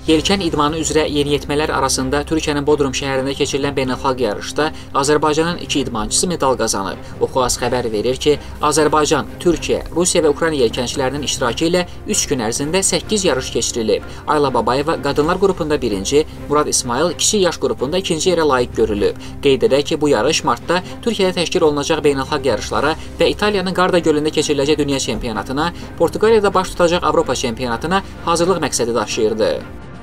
Yelkən idmanı üzrə yeniyetmələr arasında Türkiyənin Bodrum şəhərində keçirilən beynəlxalq yarışda Azərbaycanın 2 idmançısı medal qazanıb. Oxu.az xəbər verir ki, Azərbaycan, Türkiyə, Rusiya və Ukrayna yelkənçilərinin iştirakı ilə 3 gün ərzində 8 yarış keçirilib. Ayla Babayeva qadınlar qrupunda 1-ci, Murad İsmail kiçik yaş qrupunda 2-ci yerə layiq görülüb. Qeyd edək ki, bu yarış martda Türkiyədə təşkil olunacaq beynəlxalq yarışlara və İtaliyanın Qarda gölündə keçiriləcək dünya çempionatına, Portuqaliyada baş tutacaq Avropa çempionatına hazırlıq məqsədi daşıyırdı.